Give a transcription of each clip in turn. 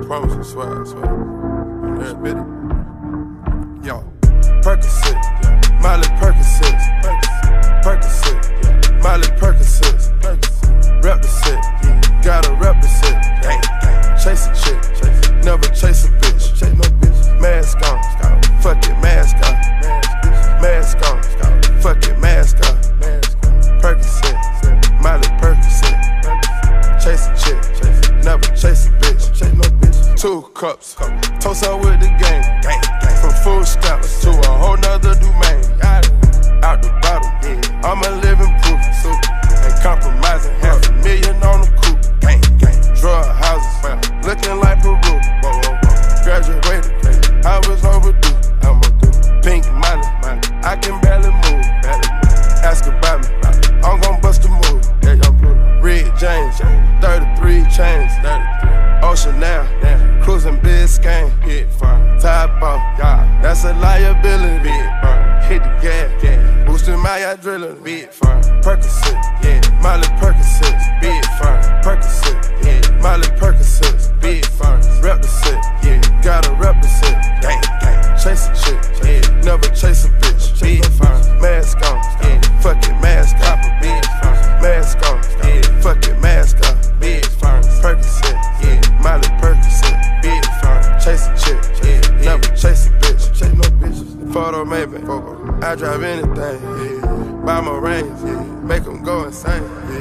promise, I swear, I swear. Every bit. Yo, Percocet, Miley Percocet, Percocet, Miley Percocet, rep the set, gotta rep the set. Chase a chick, never chase a bitch. Mask on, fuck it, mask on. Mask on, fuck it, mask on. Percocet, Miley Percocet. Chase a chick, never chase a bitch. 2 cups, toast up with the game. From food stamps to a whole nother domain. Out the bottle, I'm a living proof. Ain't compromising, $500,000 on the coupe. Drug houses, looking like Peru. Graduated, I was overdue. Pink money, I can barely move. Ask about me, I'm gon' bust a move. Red James, 33 chains. Ocean now, cruising Biscayne. Top off, that's a liability. Hit the gas, boosting my adrenaline. Percocet, Miley Percocet, big firm. Percocet, Miley Percocet, big firm. Rep the set, gotta rep the set. Chase a chick, never chase a bitch. Big firm, mask on, fuck it, mask on. Mask on, fuck it, mask on. Big firm, Percocet, Miley Percocet, big firm. Chase a chick, never chase a bitch. Chase no bitches. Photo maybe, I drive anything. Buy my range, make them go insane.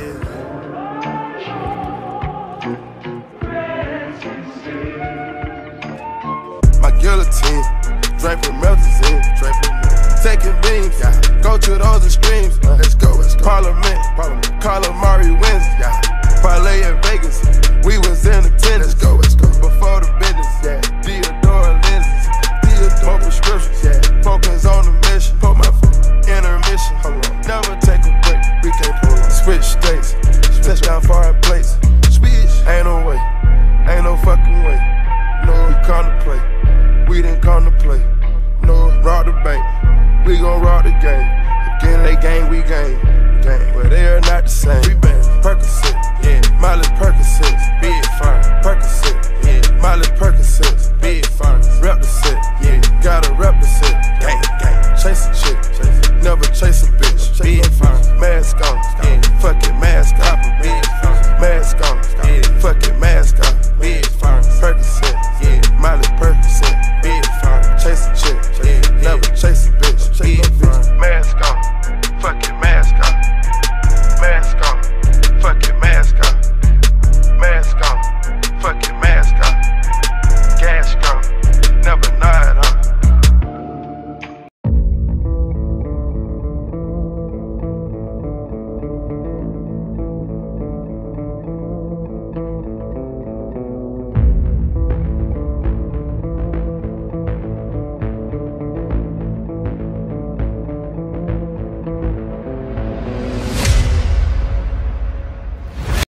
My guillotine, draped with melazine. Taking beams, go to those extremes. Let's go. Parliament, calamari wins. Parlay in Vegas, we was in attendance. Let's go.